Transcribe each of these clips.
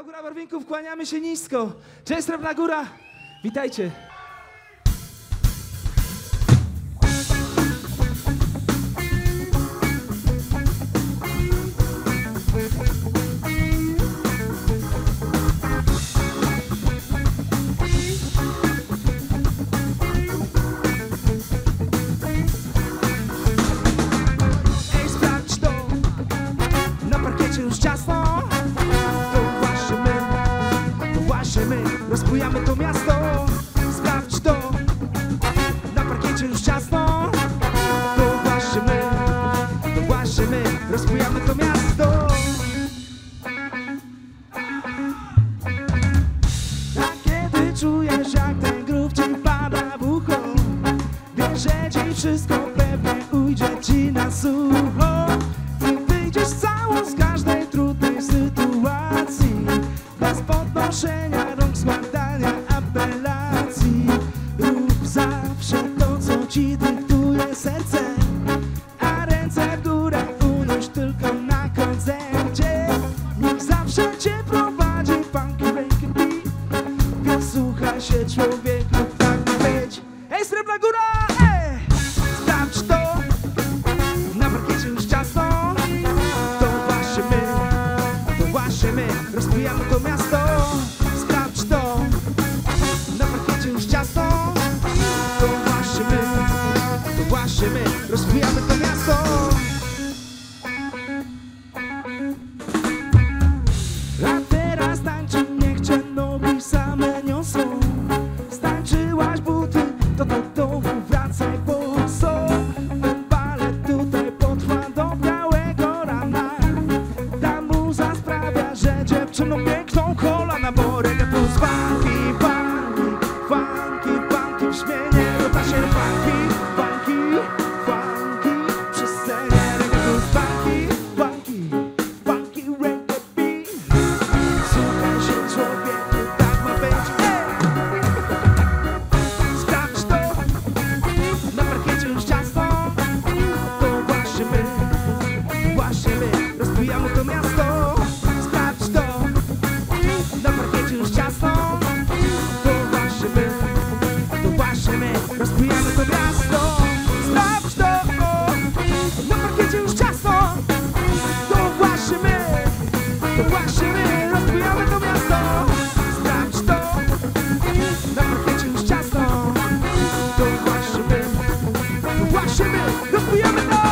Cała góra Barwinków, kłaniamy się nisko. Cześć, Srebrna Góra, witajcie. Ej, sprawdź to, na parkiecie już ciasno. My rozbujamy to miasto. Sprawdź to, na parkiecie już ciasno. To właśnie my rozbujamy to miasto. A kiedy czujesz, jak ten grób ci pada w ucho, wiesz, że dziś wszystko pewnie ujdzie ci na sucho. I wyjdziesz całą z każdej trudnej sytuacji, bez podnoszenia rąk, składania apelacji. Rób zawsze to, co ci dyktuje serce, a ręce w górę unoś tylko na koncercie. Niech zawsze cię prowadzi funky reggae beat, więc słuchaj się, człowieku, tak ma być. Ej, Srebrna Góra, ej! Sprawdź to, na parkiecie już ciasno. To właśnie my rozbijamy to miasto. Sprawdź to, na parkiecie już ciasno. To właśnie my rozbijamy to miasto. A teraz tańczy, niech cię nogi same niosą. Stańczyłaś buty, to do domu wracaj boso. Ten balet tutaj potrwa do białego rana. Ta muza sprawia, że dziewczynom piękną kolana, bo reggae plus funky, funky, funky, funky w śmienie. Rota się funky, funky, funky przy scenie. Reggae plus funky, funky, funky reggae beat. Słuchaj się, człowieku, tak ma być. Sprawdź to, na parkiecie już ciasno. To właśnie my rozbijamy to miasto. Sprawdź to, na parkiecie już ciasno. To właśnie my rozbijamy to miasto. Sprawdź to, na parkiecie już ciasno. To właśnie my rozbijamy to miasto. Sprawdź to, na parkiecie już ciasno. To właśnie my rozbijamy to.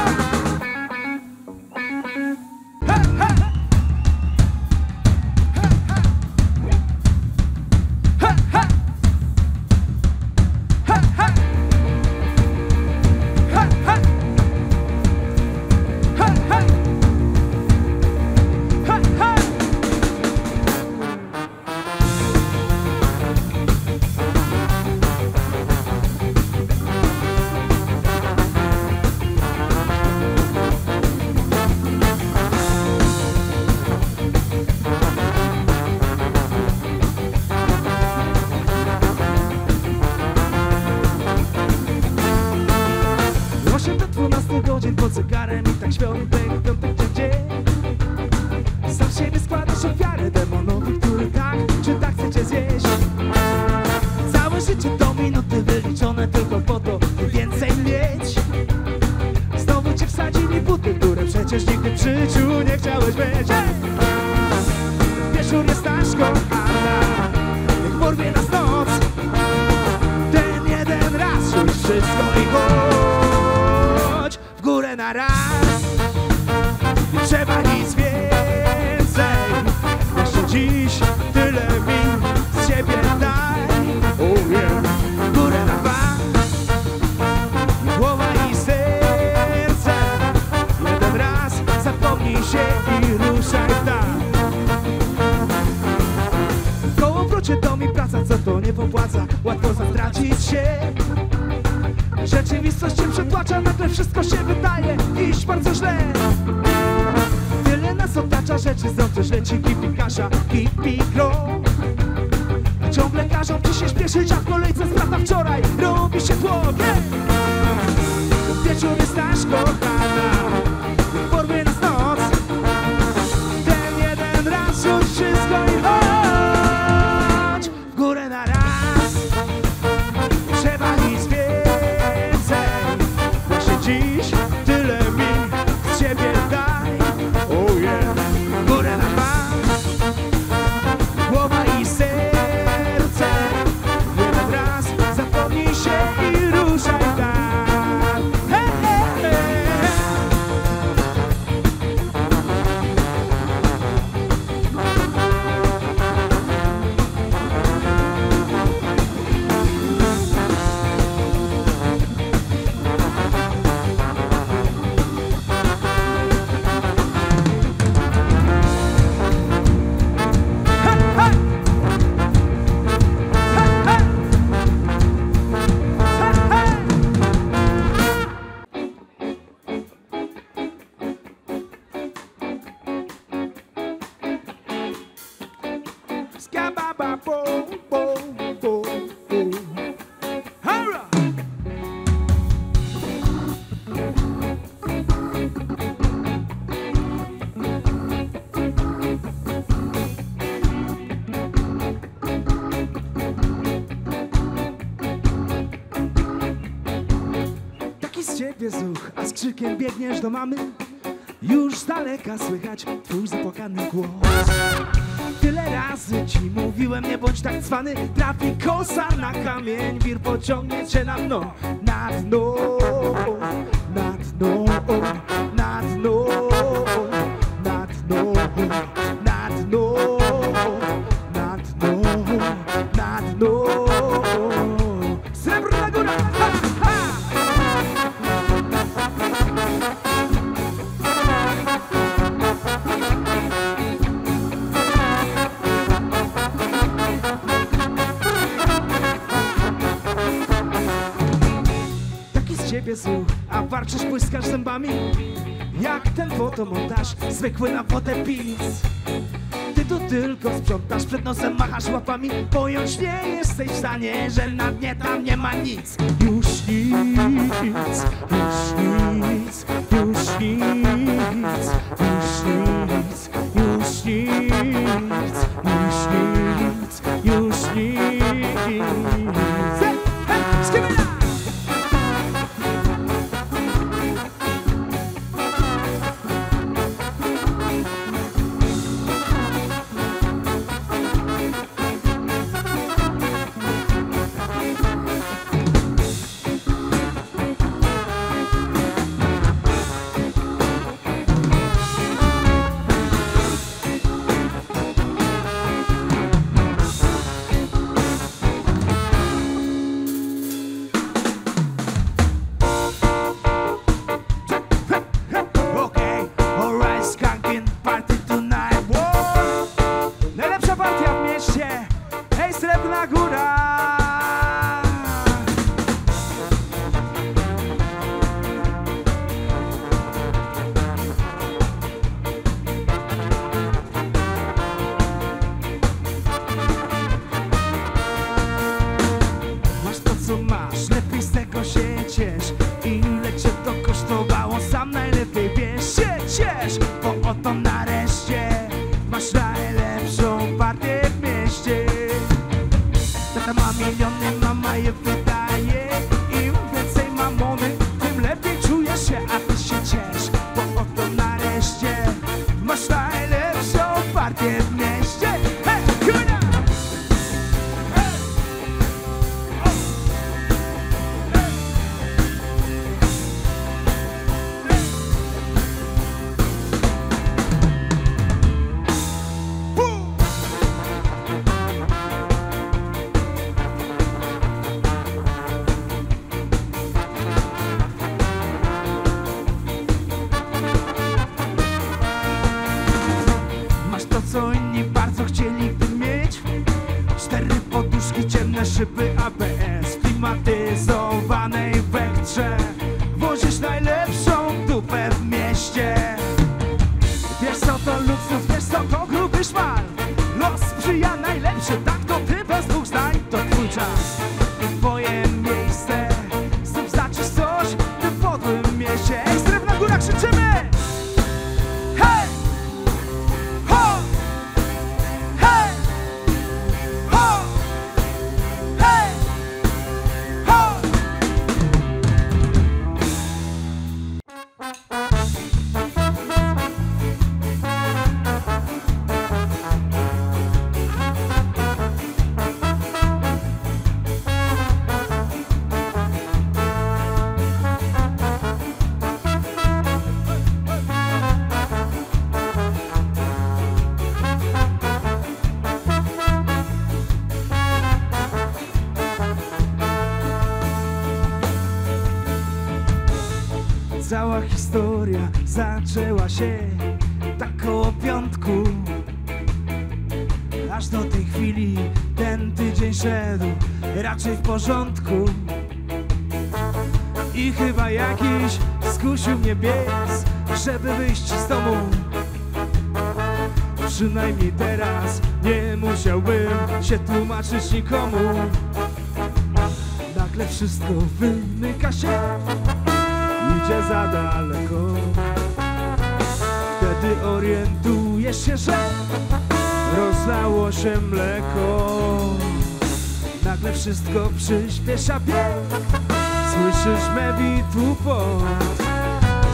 Godzin pod zegarem i tak świątek, piątek dzień. Sam siebie składasz ofiarę demonowi, który tak czy tak chce cię zjeść. Całe życie to minuty wyliczone tylko po to, by więcej mieć. Znowu cię wsadzili buty, które przecież nigdy w życiu nie chciałeś mieć. Wieczór jest nasz kochana, niech porwie nas noc. Ten jeden raz już wszystko i chodź w górę na raz. Nie trzeba nic więcej, jeszcze dziś tyle mi z siebie daj. Oh yeah. W górę na dwa, głowa i serce. Jeden raz zapomnij się i ruszaj w dal. W kołowrocie to mi praca, co to nie popłaca. Łatwo zatracić się, rzeczywistość cię przytłacza, nagle wszystko się wydaje iść bardzo źle. Tyle nas otacza rzeczy, zdrowie leci kipi kasza, kipi gro. Ciągle każą ci się śpieszyć, a w kolejce z lata wczoraj robi się tłok. Wieczór jest nasz kochana, porwie nas noc. Ten jeden raz już wszystko i chodź. krzykiem biegniesz do mamy, już z daleka słychać twój zapłakany głos. Tyle razy ci mówiłem, nie bądź tak cwany, trafi kosa na kamień, wir pociągnie cię na dno, na dno, na dno, na dno, na dno, na dno, na dno, na dno. Srebrna Góra! Ha, ha! Ciebie słuch, a warczysz, błyskasz zębami jak ten fotomontaż, zwykły na wodę pis. Ty tu tylko sprzątasz, przed nosem machasz łapami, pojąć nie jesteś w stanie, że na dnie tam nie ma nic. Już nic, już nic, już nic, już nic, już nic, już nic, już nic. Hey, hey, skibida! Srebrna Góra! Masz to, co masz, lepiej z tego się ciesz. Ile cię to kosztowało, sam najlepiej wiesz. Się ciesz, bo oto nareszcie masz najlepszą partię w mieście. Tata ma miliony, mama je wydaje. Im więcej mamony, tym lepiej czujesz się, a ty się ciesz, bo oto nareszcie masz najlepszą partię w mieście. Hej, Góra! Hej! O! Hej! Co inni bardzo chcieliby mieć. 4 poduszki, ciemne szyby ABS, klimatyzowanej wektrze. Wozisz najlepszą dupę w mieście. Wiesz co to luksus, wiesz co to gruby szmal. Los sprzyja najlepszy, tak to ty bez dwóch zdań. To twój czas i twoje miejsce. Znów zaczysz coś w tym podłym mieście. Ej, Srebrna Góra, krzyczymy! Hej! Ho! Cała historia zaczęła się tak koło piątku. Aż do tej chwili ten tydzień szedł raczej w porządku. I chyba jakiś skusił mnie biec, żeby wyjść z domu. Przynajmniej teraz nie musiałbym się tłumaczyć nikomu. Nagle wszystko wymyka się, idzie za daleko. Wtedy orientujesz się, że rozlało się mleko. Nagle wszystko przyspiesza bieg, słyszysz mewi tupot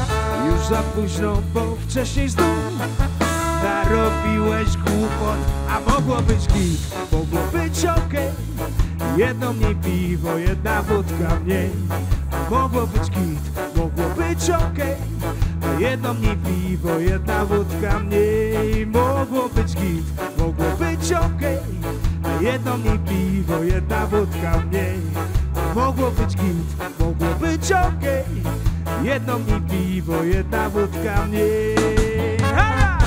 za późno, bo wcześniej znów narobiłeś głupot. A mogło być git, mogło być okej. Jedno mniej piwo, jedna wódka mniej. A mogło być git, mogło być okej. Jedno mniej piwo, jedna wódka mniej. Mogło być git, mogło być okej. Jedno mniej piwo, jedna wódka mniej. Mogło być git, mogło być okej. Jedno mniej piwo, jedna wódka mniej. Ha!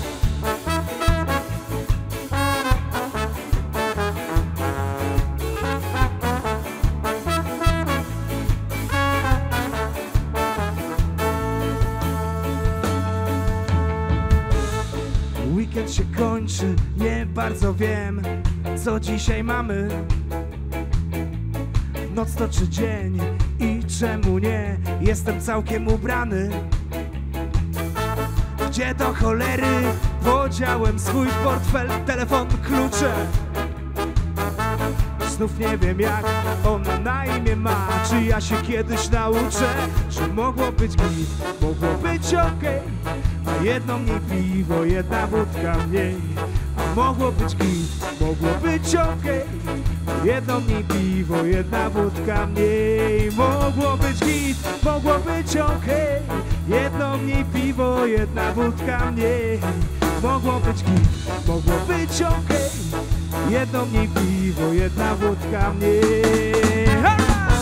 Weekend się kończy, nie bardzo wiem, co dzisiaj mamy. Noc to czy dzień i czemu nie? Jestem całkiem ubrany. Gdzie do cholery podziałem swój portfel, telefon, klucze? Znów nie wiem jak ona na imię ma. Czy ja się kiedyś nauczę? Że mogło być git, mogło być okej. A jedno mniej piwo, jedna wódka mniej. A mogło być git, mogło być okej. Jedno mniej piwo, jedna wódka mniej. Mogło być git, mogło być okej. Jedno mniej piwo, jedna wódka mniej. Mogło być git, mogło być okej. Jedno mniej piwo, jedna wódka mniej. Ha!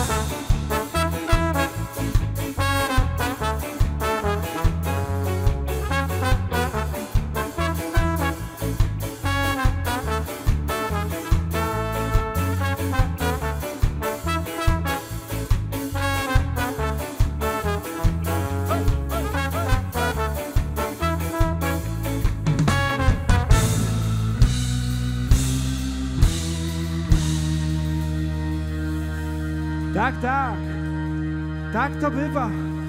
Tak, tak, tak to bywa.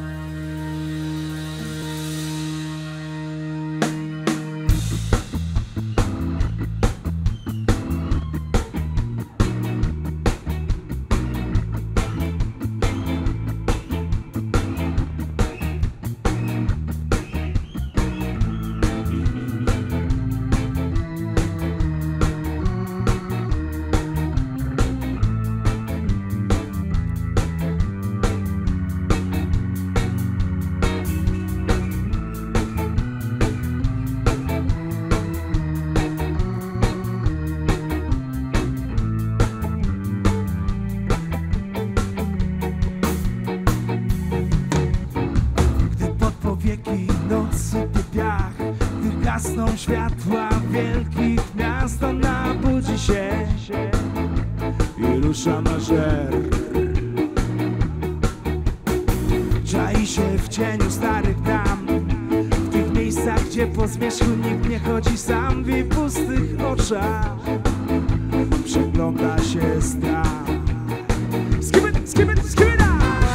Nocy piach, gdy gasną światła wielkich miast, ona budzi się i rusza na żer. Czai się w cieniu starych dam, w tych miejscach, gdzie po zmierzchu nikt nie chodzi sam. W jej pustych oczach przegląda się strach. Skibidi, skibidi, skibida!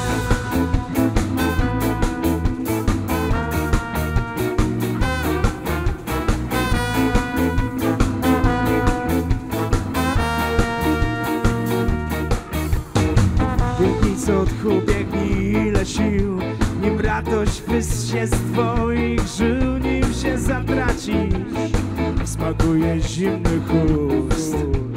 Odchu biegnij ile sił, nim radość wyschnie z twoich żył, nim się zatracisz, smakuje zimnych ust.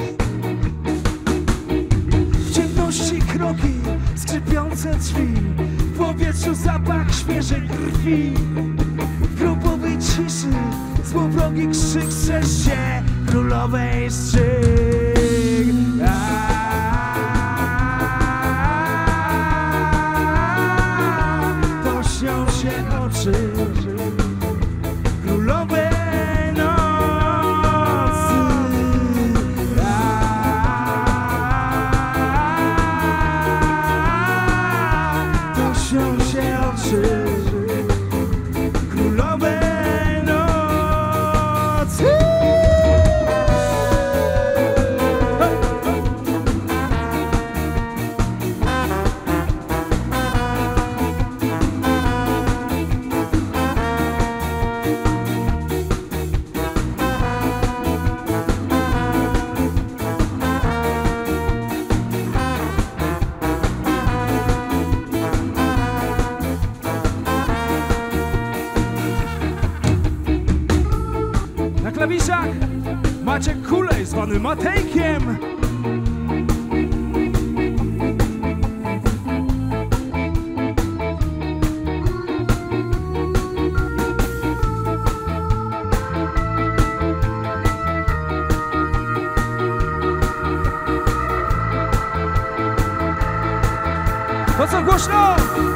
W ciemności kroki, skrzypiące drzwi, w powietrzu zapach świeżej krwi. W grobowej ciszy złowrogi krzyk strzeż się królowej strzyg. Królowej nocy, to śnią się oczy królowej nocy. klawiszach Maciek Kulej, zwany Matejkiem. To co głośno?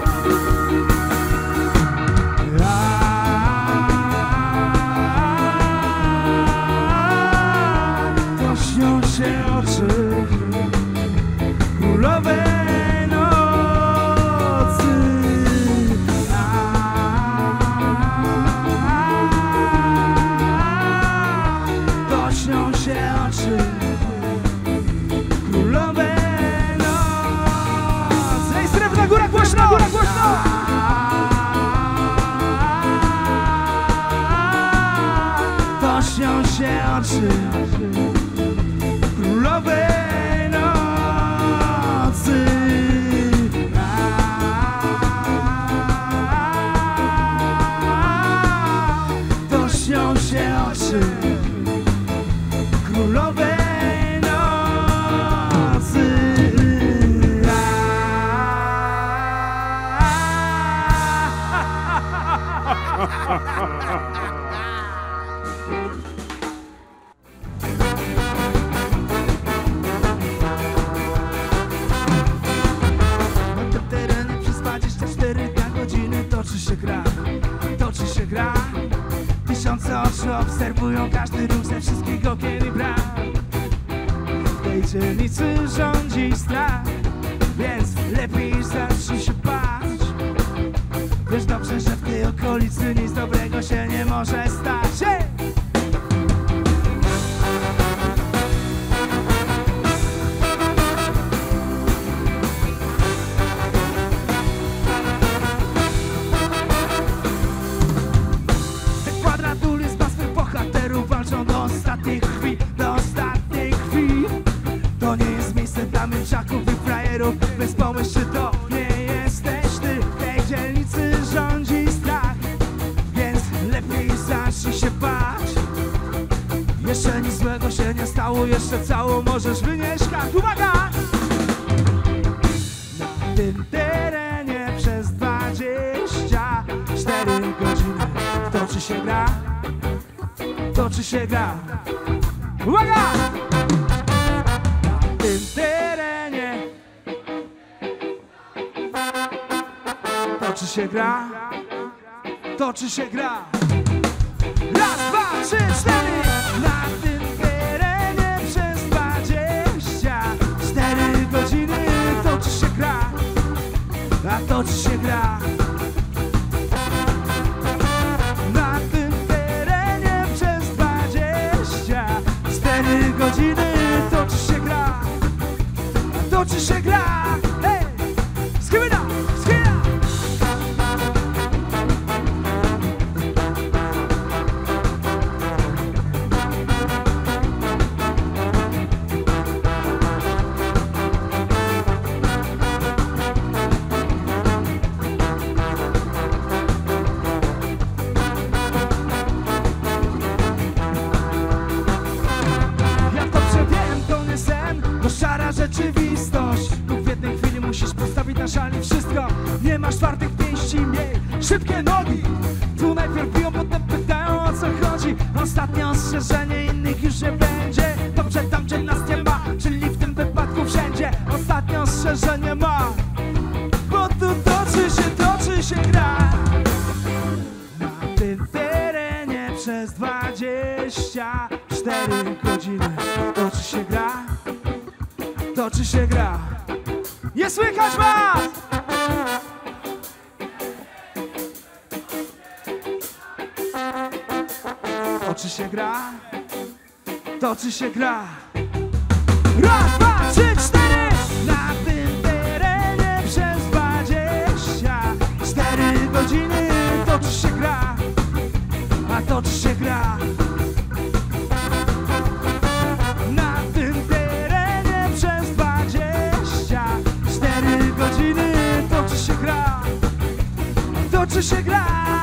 To śnią się oczy królowej nocy. To śnią się oczy królowej. Na górę, głośno, górę, głośno! To śnią się oczy królowej nocy. To śnią się oczy królowej. Na tym terenie przez 24 godziny toczy się gra. Tysiące oczu obserwują każdy ruch ze wszystkich okien i bram. W tej dzielnicy rządzi strach, więc lepiej zacznij się bać. Wiesz dobrze, że w tej okolicy nic dobrego się nie może stać. Te kwadratury z pasmem bohaterów walczą do ostatniej krwi, do ostatniej krwi. To nie jest miejsce dla męczaków i frajerów, bez pomysł czy to nie jesteś ty. W tej dzielnicy rządzi strach, więc lepiej zacznij się bać. Jeszcze nic złego się nie stało, jeszcze całą możesz wynieść kart. Uwaga! Na tym terenie przez 24 godziny toczy się gra, toczy się gra. Uwaga! Na tym terenie toczy się gra, toczy się gra. Raz, dwa, trzy, cztery. Na tym terenie przez 24 godziny toczy się gra, a toczy się gra. Na tym terenie przez 24 godziny toczy się gra, a toczy się gra. Hej! Skibida! Skibida! Szara rzeczywistość. Tu w jednej chwili musisz postawić na szali wszystko. Nie masz twardych pięści, miej szybkie nogi. Tu najpierw biją, potem pytają o co chodzi. Ostatnie ostrzeżenie, innych już nie będzie. Dobrze, tam gdzie nas nie ma, czyli w tym wypadku wszędzie. Ostatnie ostrzeżenie ma, bo tu toczy się gra. Na tym terenie przez 24 godziny toczy się gra, toczy się gra. Nie słychać was! Toczy się gra, toczy się gra. Raz, dwa, trzy, cztery. Na tym terenie przez 24 godziny toczy się gra, a toczy się gra. Na tym terenie przez 24 godziny toczy się gra, toczy się gra.